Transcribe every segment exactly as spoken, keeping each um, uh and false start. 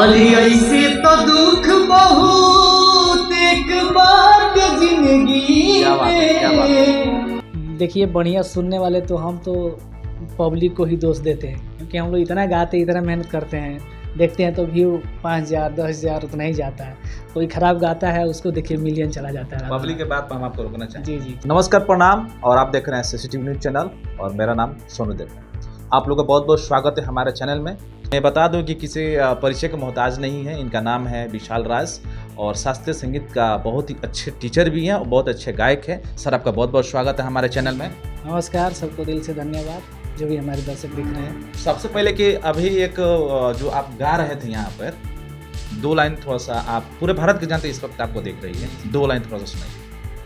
अरे ऐसे तो दुख बहुत एक बात जिंदगी में। देखिए बढ़िया सुनने वाले तो हम तो पब्लिक को ही दोष देते हैं, क्योंकि हम लोग इतना गाते इतना मेहनत करते हैं, देखते हैं तो व्यू पाँच हज़ार दस हज़ार उतना ही जाता है। कोई खराब गाता है उसको देखिए मिलियन चला जाता है। पब्लिक के बात पर हम आपको रोकना चाहेंगे। जी जी नमस्कार, प्रणाम, और आप देख रहे हैं सीसीटीवी न्यूज़ चैनल और मेरा नाम सोनू देव है। आप लोगों का बहुत बहुत स्वागत है हमारे चैनल में। मैं बता दूं कि किसी परिचय का मोहताज नहीं है। इनका नाम है विशाल राज और शास्त्रीय संगीत का बहुत ही अच्छे टीचर भी हैं और बहुत अच्छे गायक हैं। सर, आपका बहुत बहुत स्वागत है हमारे चैनल में। नमस्कार, सबको दिल से धन्यवाद जो भी हमारे दर्शक दिख रहे हैं। सबसे पहले कि अभी एक जो आप गा रहे थे यहाँ पर, दो लाइन थोड़ा सा, आप पूरे भारत के जानते इस वक्त आपको देख रही है, दो लाइन थोड़ा सा सुनाइए।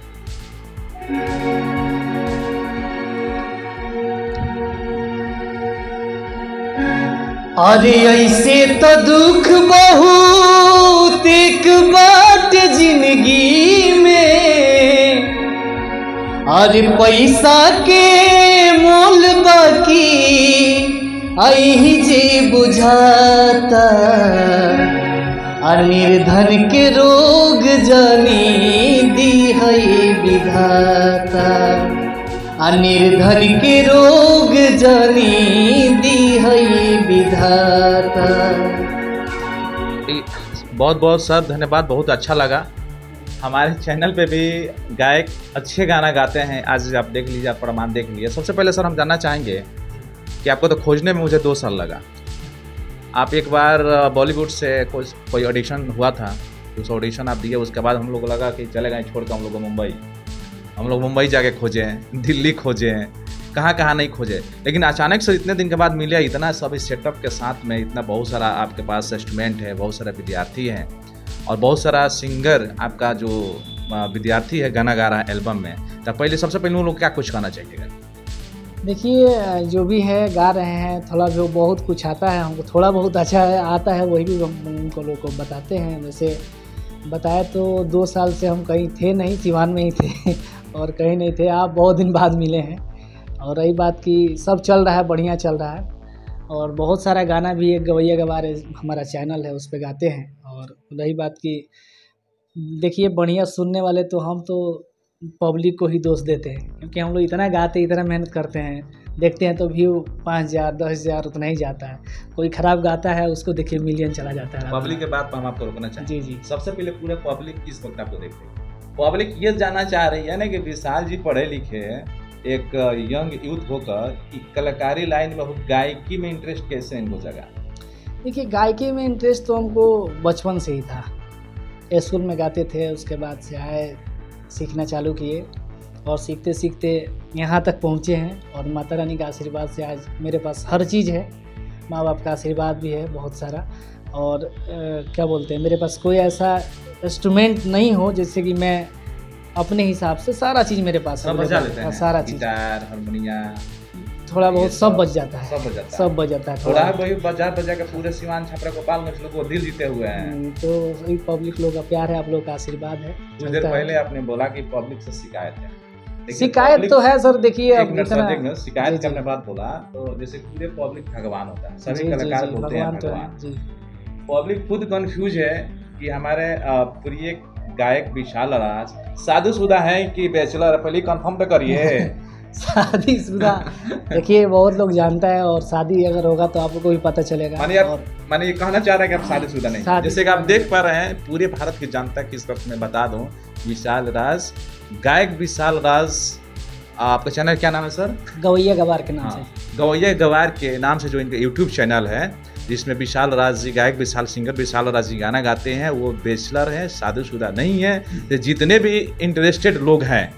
अरे ऐसे तो दुख बहुत एक बात जिंदगी में। अरे पैसा के मोल बाकी आई जे बुझाता, निर्धन के रोग जानी दी है विधाता, निर्धन के रोग जानी दी है विधाता। बहुत बहुत सर धन्यवाद, बहुत अच्छा लगा। हमारे चैनल पे भी गायक अच्छे गाना गाते हैं, आज आप देख लीजिए, आप प्रमाण देख लीजिए। सबसे पहले सर हम जानना चाहेंगे कि आपको तो खोजने में मुझे दो साल लगा। आप एक बार बॉलीवुड से कोई कोई ऑडिशन हुआ था, उस ऑडिशन आप दिए, उसके बाद हम लोग को लगा कि चले गए छोड़ कर हम लोग को मुंबई। हम लोग मुंबई जाके खोजे हैं, दिल्ली खोजे हैं, कहाँ कहाँ नहीं खोजे, लेकिन अचानक से इतने दिन के बाद मिले, इतना सब सेटअप के साथ में, इतना बहुत सारा आपके पास इंस्ट्रूमेंट है, बहुत सारा विद्यार्थी हैं और बहुत सारा सिंगर आपका जो विद्यार्थी है गाना गा रहा है एल्बम में। तो पहले सबसे पहले उन लोग क्या कुछ कहना चाहिए? देखिए जो भी है गा रहे हैं, थोड़ा भी बहुत कुछ आता है हमको, थोड़ा बहुत अच्छा है आता है, वही भी हम उनको लोग को बताते हैं। जैसे बताया तो दो साल से हम कहीं थे नहीं, सिवान में ही थे और कहीं नहीं थे। आप बहुत दिन बाद मिले हैं। और रही बात कि सब चल रहा है, बढ़िया चल रहा है और बहुत सारा गाना भी एक गवैया गवार हमारा चैनल है उस पर गाते हैं। और रही बात कि देखिए बढ़िया सुनने वाले तो हम तो पब्लिक को ही दोष देते हैं, क्योंकि हम लोग इतना गाते इतना मेहनत करते हैं, देखते हैं तो व्यू पाँच हज़ार दस हज़ार उतना ही जाता है। कोई खराब गाता है उसको देखिए मिलियन चला जाता है। पब्लिक के बात पर हम आपको रोकना चाहेंगे। जी जी सबसे पहले पूरे पब्लिक किस वक्त आपको देख रही है? पब्लिक ये जानना चाह रही है ना कि विशाल जी पढ़े लिखे एक यंग यूथ होकर कि कलाकारी लाइन में, गायकी में इंटरेस्ट कैसे इनको जगा? देखिए गायकी में इंटरेस्ट तो हमको बचपन से ही था। स्कूल में गाते थे, उसके बाद से आए सीखना चालू किए और सीखते सीखते यहाँ तक पहुँचे हैं। और माता रानी का आशीर्वाद से आज मेरे पास हर चीज़ है, माँ बाप का आशीर्वाद भी है बहुत सारा। और आ, क्या बोलते हैं, मेरे पास कोई ऐसा इंस्ट्रूमेंट नहीं हो जिससे कि मैं अपने हिसाब से, सारा चीज़ मेरे पास सब बजा लेते हैं, सारा चीज़, गिटार, हारमोनिया, थोड़ा बहुत सब बज जाता है, सब बज जाता है, सब बज जाता है थोड़ा वही बजा बजा के पूरे सिवान छपरा गोपालगंज लोग को दिल जीते हुए हैं। तो वही पब्लिक लोग का प्यार है, आप लोग का आशीर्वाद है। कुछ देर पहले आपने बोला कि पब्लिक से शिकायत है। शिकायत तो है सर, देखिए अब इतना शिकायत करने बाद बोला तो जैसे पूरे पब्लिक भगवान होता है, सभी कलाकार होते हैं भगवान। पब्लिक खुद कंफ्यूज है कि हमारे प्रिय गायक विशाल राज शादीशुदा है कि बैचलर? पहले कंफर्म तो करिए। शादीशुदा देखिए बहुत लोग जानता है, और शादी अगर होगा तो आपको भी पता चलेगा। माने आप मैंने ये कहना चाह रहा है कि आप शादीशुदा नहीं, जैसे कि आप देख पा रहे हैं पूरे भारत की जनता की इस वक्त मैं बता दूं, विशाल राज, गायक विशाल राज। आपका चैनल क्या नाम है सर? गवैया गवार के नाम से। गवैया गवार के नाम से जो इनका यूट्यूब चैनल है, जिसमें विशाल राज जी, गायक विशाल सिंगर विशाल राज जी गाना गाते हैं। वो बैचलर हैं, शादीशुदा नहीं है। तो जितने भी इंटरेस्टेड लोग हैं,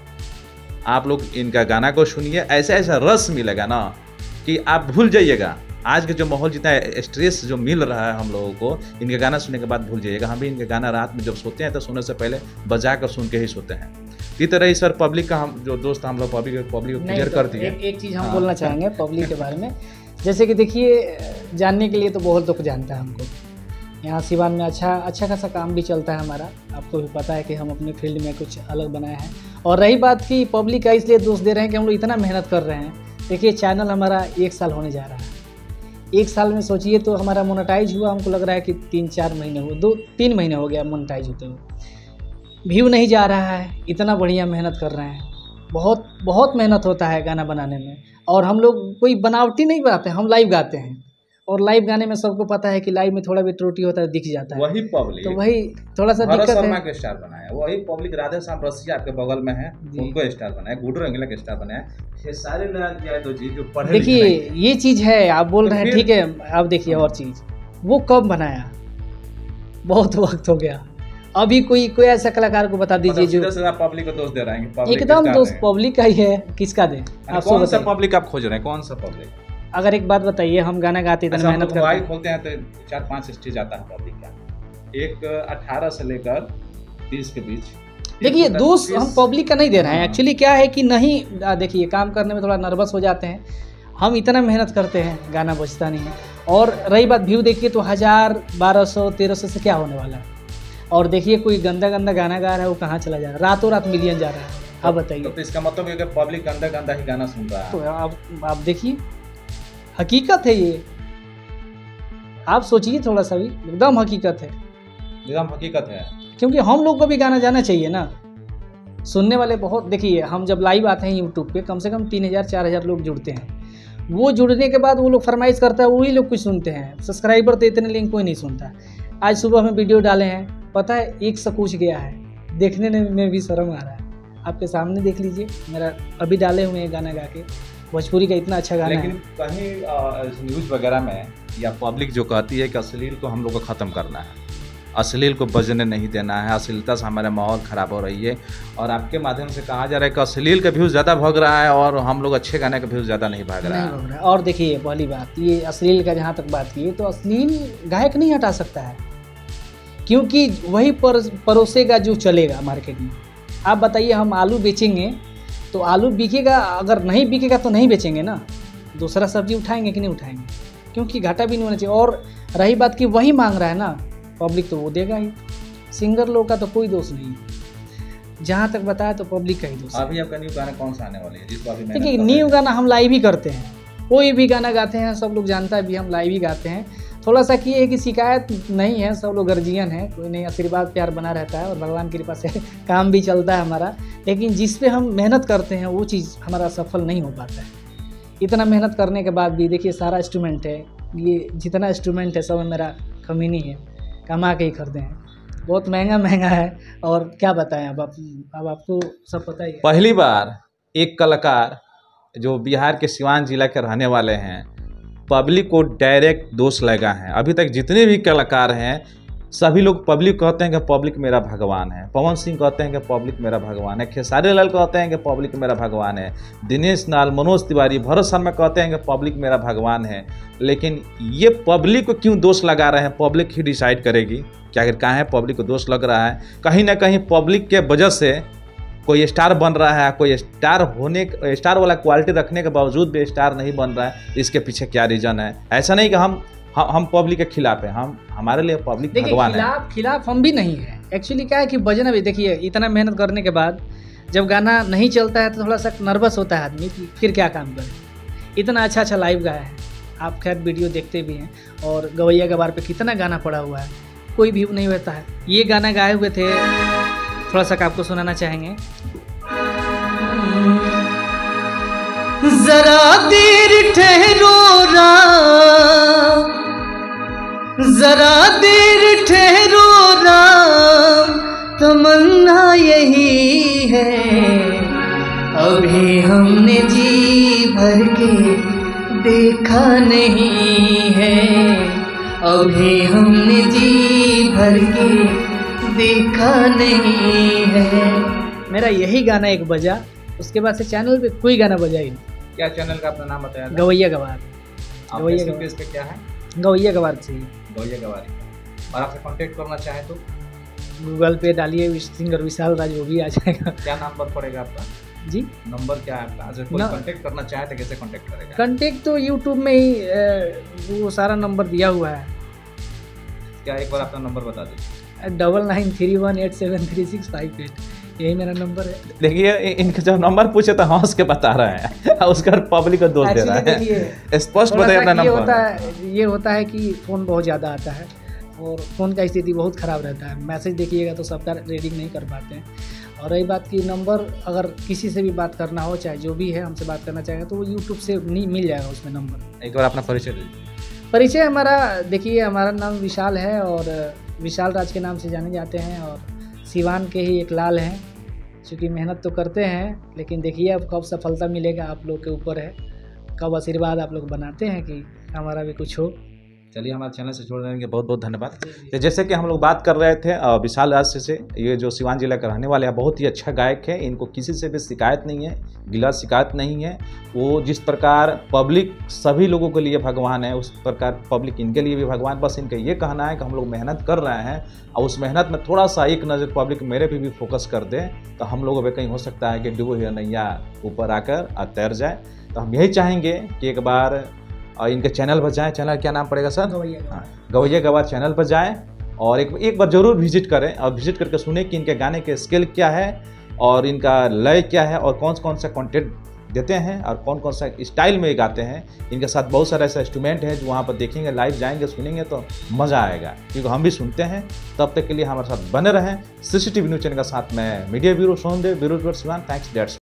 आप लोग इनका गाना को सुनिए, ऐसा ऐसा रस मिलेगा ना कि आप भूल जाइएगा। आज के जो माहौल, जितना स्ट्रेस जो मिल रहा है हम लोगों को, इनके गाना सुनने के बाद भूल जाइएगा। हम भी इनके गाना रात में जब सोते हैं तो सोने से पहले बजा कर सुन के ही सोते हैं। इसी तरह सर पब्लिक का, हम जो दोस्त हम लोग पब्लिक पब्लिक को क्लियर कर दिए। एक, एक चीज़ हम हाँ। बोलना चाहेंगे पब्लिक के बारे में। जैसे कि देखिए जानने के लिए तो बहुत लोग जानता है हमको। यहाँ सिवान में अच्छा अच्छा खासा काम भी चलता है हमारा, आपको भी पता है कि हम अपने फील्ड में कुछ अलग बनाए हैं। और रही बात कि पब्लिक का इसलिए दोष दे रहे हैं कि हम लोग इतना मेहनत कर रहे हैं। देखिए चैनल हमारा एक साल होने जा रहा है, एक साल में सोचिए तो हमारा मोनेटाइज हुआ, हमको लग रहा है कि तीन चार महीने हुए, दो तीन महीने हो गया मोनेटाइज होते हुए। व्यू नहीं जा रहा है, इतना बढ़िया मेहनत कर रहे हैं, बहुत बहुत मेहनत होता है गाना बनाने में। और हम लोग कोई बनावटी नहीं गाते, हम लाइव गाते हैं, और लाइव गाने में सबको पता है कि लाइव में थोड़ा भी त्रुटि होता है दिख जाता है। वही पब्लिक तो वही थोड़ा सा भरत दिक्कत शर्मा है। के स्टार बनाया, वही पब्लिक राधे श्याम रसिया आपके बगल में है, उनको स्टार बनाया, गुड्डू रंगीला के स्टार बनाया, ये सारे लोग जाए तो जी जो पढ़े देखिए ये चीज़ है, आप बोल तो रहे हैं फिर- ठीक है। आप देखिए और चीज़, वो कब बनाया, बहुत वक्त हो गया। अभी कोई कोई ऐसा कलाकार को बता दीजिए जो पब्लिक को दोष दे रहे हैं, public एकदम star दोस्त है। पब्लिक का ही है, किसका दे आप कौन सा बताइए। पब्लिक आप खोज रहे हैं, कौन सा पब्लिक? अगर एक बात बताइए, हम गाना गाते इतना अच्छा, हम मेहनत लोग करते मोबाइल हैं, खोलते हैं तो चार पांच स्टेज आता है पब्लिक का, एक अठारह से लेकर तीस के बीच। देखिए एक दोस्त तीस- हम पब्लिक का नहीं दे रहे हैं। हाँ। एक्चुअली क्या है कि नहीं, आ, देखिए काम करने में थोड़ा नर्वस हो जाते हैं, हम इतना मेहनत करते हैं, गाना बजता नहीं है। और रही बात व्यू, देखिए तो हज़ार बारह सौ तेरह सौ से क्या होने वाला है। और देखिए कोई गंदा गंदा गाना गा रहा है, वो कहाँ चला जा रहा है, रातों रात मिलियन जा रहा है। आप बताइए, तो इसका मतलब है कि पब्लिक गंदा गंदा ही गाना सुन रहा है। तो आप आप देखिए, हकीकत है ये, आप सोचिए थोड़ा सा भी, एकदम हकीकत है। एकदम हकीकत है। क्योंकि हम लोग को भी गाना जाना चाहिए ना, सुनने वाले बहुत। देखिए हम जब लाइव आते हैं यूट्यूब पे, कम से कम तीन हज़ार चार हज़ार लोग जुड़ते हैं, वो जुड़ने के बाद वो लोग फरमाइश करता है, वही लोग कुछ सुनते हैं। सब्सक्राइबर तो इतने लिंक कोई नहीं सुनता। आज सुबह में वीडियो डाले हैं, पता है एक से कुछ गया है, देखने में भी शर्म आ रहा है। आपके सामने देख लीजिए, मेरा अभी डाले हुए हैं गाना गा के, भोजपुरी का इतना अच्छा गाना लेकिन है। कहीं न्यूज वगैरह में या पब्लिक जो कहती है कि अश्लील को हम लोग को ख़त्म करना है, अश्लील को बजने नहीं देना है, अश्लीलता से हमारा माहौल ख़राब हो रही है, और आपके माध्यम से कहा जा रहा है कि अश्लील का व्यूज़ ज़्यादा भाग रहा है और हम लोग अच्छे गाने का व्यूज़ ज़्यादा नहीं भाग रहा नहीं है। भाग रहा है। और देखिए पहली बात, ये अश्लील का जहाँ तक बात की है, तो अश्लील गायक नहीं हटा सकता है, क्योंकि वही पर, परोसेगा जो चलेगा मार्केट में। आप बताइए, हम आलू बेचेंगे तो आलू बिकेगा, अगर नहीं बिकेगा तो नहीं बेचेंगे ना, दूसरा सब्जी उठाएंगे कि नहीं उठाएंगे, क्योंकि घाटा भी नहीं होना चाहिए। और रही बात कि वही मांग रहा है ना पब्लिक, तो वो देगा ही। सिंगर लोग का तो कोई दोष नहीं है, जहाँ तक बताया तो पब्लिक का ही दोष है। अभी आपका न्यू गाना कौन सा आने वाली है जिसको अभी मेहनत देखिए कर रहे न्यू हैं? गाना हम लाइव ही करते हैं, कोई भी गाना गाते हैं सब लोग जानता है भी हम लाइव ही गाते हैं। थोड़ा सा कि है कि शिकायत नहीं है, सब लोग गर्जियन है, कोई नहीं, आशीर्वाद प्यार बना रहता है और भगवान की कृपा से काम भी चलता है हमारा। लेकिन जिस पे हम मेहनत करते हैं वो चीज़ हमारा सफल नहीं हो पाता है। इतना मेहनत करने के बाद भी देखिए सारा इंस्ट्रूमेंट है, ये जितना इंस्ट्रूमेंट है सब मेरा कमीनी है, कमा के ही खरीदे हैं, बहुत महंगा महंगा है। और क्या बताएं, अब आप अब आपको सब पता ही है। पहली बार एक कलाकार जो बिहार के सिवान जिला के रहने वाले हैं, पब्लिक को डायरेक्ट दोष लगा है। अभी तक जितने भी कलाकार हैं सभी लोग पब्लिक कहते हैं कि पब्लिक मेरा भगवान है, पवन सिंह कहते हैं कि पब्लिक मेरा भगवान है, खेसारी लाल कहते हैं कि पब्लिक मेरा भगवान है, दिनेश नाल, मनोज तिवारी, भरत शर्मा कहते हैं कि पब्लिक मेरा भगवान है। लेकिन ये पब्लिक को क्यों दोष लगा रहे हैं, पब्लिक ही डिसाइड करेगी कि आखिर कहाँ है पब्लिक को दोष लग रहा है। कहीं ना कहीं पब्लिक के वजह से कोई स्टार बन रहा है, कोई स्टार होने स्टार वाला क्वालिटी रखने के बावजूद भी स्टार नहीं बन रहा है। इसके पीछे क्या रीज़न है? ऐसा नहीं कि हम हम हम पब्लिक के खिलाफ हैं, हम हमारे लिए पब्लिक देखिए भगवान है। खिलाफ खिलाफ हम भी नहीं है। एक्चुअली क्या है कि बजना भी, देखिए इतना मेहनत करने के बाद जब गाना नहीं चलता है तो थोड़ा सा नर्वस होता है आदमी कि फिर क्या काम करें। इतना अच्छा अच्छा लाइव गाया है, आप खैर वीडियो देखते भी हैं, और गवैया गवार पे कितना गाना पड़ा हुआ है, कोई व्यू नहीं होता है। ये गाना गाए हुए थे, थोड़ा सा आपको सुनाना चाहेंगे। जरा देर ठहरो राम, जरा देर ठहरो राम, तमन्ना यही है, अभी हमने जी भर के देखा नहीं है, अभी हमने जी भर के देखा नहीं है। मेरा यही गाना एक बजा, उसके बाद से चैनल पे कोई गाना बजा ही नहीं। क्या चैनल का अपना नाम बताया था? गवैया गवार, आप गवैया फेसबुक गवार। पेज पे क्या है? गवैया गवार से ही। गवैया गवारी। और आपसे कांटेक्ट करना चाहे तो गूगल पे डालिए सिंगर विशाल राज, वो भी आ जाएगा। क्या नंबर पड़ेगा आपका? जी नंबर क्या है आपका? अगर कोई ना- कांटेक्ट करना चाहे तो कैसे कांटेक्ट करेगा? कंटेक्ट तो यूट्यूब में ही अ, वो सारा नंबर दिया हुआ है, क्या एक बार अपना नंबर बता दीजिए। Double nine three one eight seven three six five eight. यही मेरा नंबर है। देखिए इनका जब नंबर पूछे तो हंस के बता रहे हैं उसका पब्लिक को दोष दे रहा है। स्पष्ट बताइए अपना ये नंबर। होता है ये होता है कि फ़ोन बहुत ज़्यादा आता है और फ़ोन का स्थिति बहुत ख़राब रहता है। मैसेज देखिएगा तो सबका रीडिंग नहीं कर पाते हैं। और रही बात की नंबर, अगर किसी से भी बात करना हो, चाहे जो भी है हमसे बात करना चाहेगा तो वो यूट्यूब से नहीं मिल जाएगा उसमें नंबर। एक बार अपना परिचय दीजिए। परिचय हमारा, देखिए हमारा नाम विशाल है और विशाल राज के नाम से जाने जाते हैं और सिवान के ही एक लाल हैं। चूँकि मेहनत तो करते हैं लेकिन देखिए अब कब सफलता मिलेगा आप लोग के ऊपर है, कब आशीर्वाद आप लोग बनाते हैं कि हमारा भी कुछ हो। चलिए हमारे चैनल से जोड़ देने के बहुत बहुत धन्यवाद। तो जैसे कि हम लोग बात कर रहे थे अ, विशाल राज से, ये जो सिवान जिला के रहने वाले हैं, बहुत ही अच्छा गायक है। इनको किसी से भी शिकायत नहीं है, गिला शिकायत नहीं है। वो जिस प्रकार पब्लिक सभी लोगों के लिए भगवान है, उस प्रकार पब्लिक इनके लिए भी भगवान। बस इनका ये कहना है कि हम लोग मेहनत कर रहे हैं और उस मेहनत में थोड़ा सा एक नज़र पब्लिक मेरे पे भी फोकस कर दे तो हम लोगों पे कहीं हो सकता है कि डूबो हुआ नैया ऊपर आकर तैर जाए। तो हम यही चाहेंगे कि एक बार और इनके चैनल पर जाएं। चैनल क्या नाम पड़ेगा सर? गवैया गवैया गवार चैनल पर जाएं और एक एक बार ज़रूर विजिट करें और विजिट करके सुने कि इनके गाने के स्केल क्या है और इनका लय क्या है और कौन कौन सा कंटेंट देते हैं और कौन कौन सा स्टाइल में गाते हैं। इनके साथ बहुत सारा ऐसा इंस्ट्रूमेंट है जो वहाँ पर देखेंगे, लाइव जाएंगे, सुनेंगे तो मज़ा आएगा, क्योंकि हम भी सुनते हैं। तब तक के लिए हमारे साथ बने रहें। सीसीटीवी न्यूज़ चैनल का साथ में media bureau Sondev, bureau Siwan. Thanks dates